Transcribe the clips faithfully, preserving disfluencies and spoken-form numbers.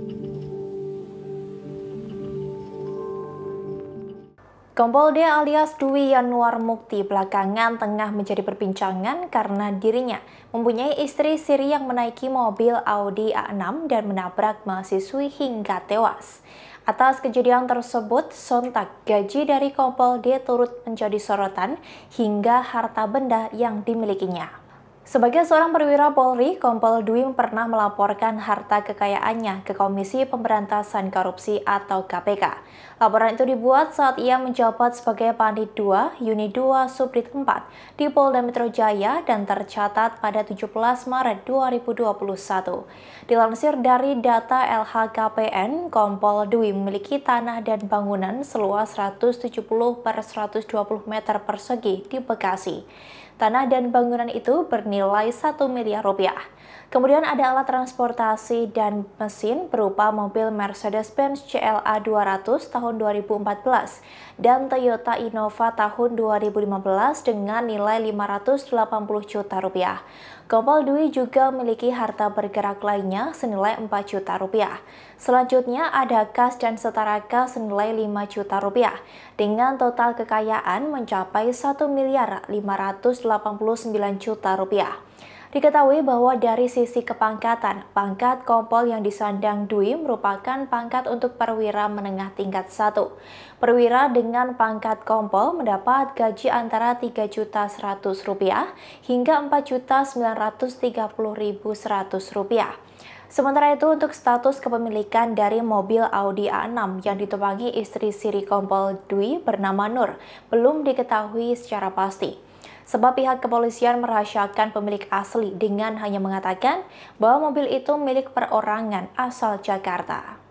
Kompol D alias Dwi Yanuar Mukti belakangan tengah menjadi perbincangan karena dirinya mempunyai istri siri yang menaiki mobil Audi A enam dan menabrak mahasiswi hingga tewas. Atas kejadian tersebut, sontak gaji dari Kompol D turut menjadi sorotan hingga harta benda yang dimilikinya. Sebagai seorang perwira Polri, Kompol Dwi pernah melaporkan harta kekayaannya ke Komisi Pemberantasan Korupsi atau K P K. Laporan itu dibuat saat ia menjabat sebagai Panit dua, Unit dua, Subdit empat di Polda Metro Jaya dan tercatat pada tujuh belas Maret dua ribu dua puluh satu. Dilansir dari data L H K P N, Kompol Dwi memiliki tanah dan bangunan seluas seratus tujuh puluh per seratus dua puluh meter persegi di Bekasi. Tanah dan bangunan itu bernilai satu miliar rupiah. Kemudian ada alat transportasi dan mesin berupa mobil Mercedes-Benz C L A dua ratus tahun dua ribu empat belas dan Toyota Innova tahun dua ribu lima belas dengan nilai lima ratus delapan puluh juta rupiah. Kompol Dwi juga memiliki harta bergerak lainnya senilai empat juta rupiah. Selanjutnya ada kas dan setara kas senilai lima juta rupiah dengan total kekayaan mencapai satu miliar lima ratus delapan puluh sembilan juta rupiah. Diketahui bahwa dari sisi kepangkatan, pangkat kompol yang disandang Dwi merupakan pangkat untuk perwira menengah tingkat satu. Perwira dengan pangkat kompol mendapat gaji antara tiga juta seratus rupiah hingga empat juta sembilan ratus tiga puluh ribu seratus rupiah. Sementara itu untuk status kepemilikan dari mobil Audi A enam yang ditumpangi istri siri Kompol Dwi bernama Nur belum diketahui secara pasti. Sebab pihak kepolisian merahasiakan pemilik asli dengan hanya mengatakan bahwa mobil itu milik perorangan asal Jakarta.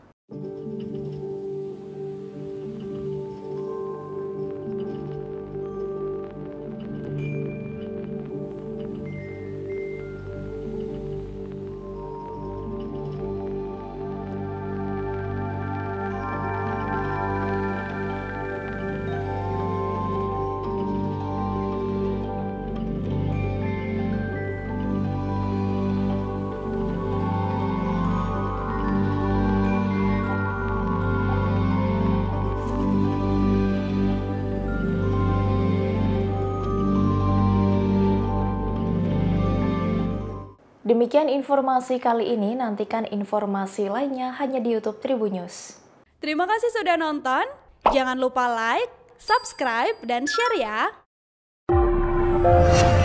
Demikian informasi kali ini, nantikan informasi lainnya hanya di YouTube Tribun News. Terima kasih sudah nonton, jangan lupa like, subscribe, dan share ya!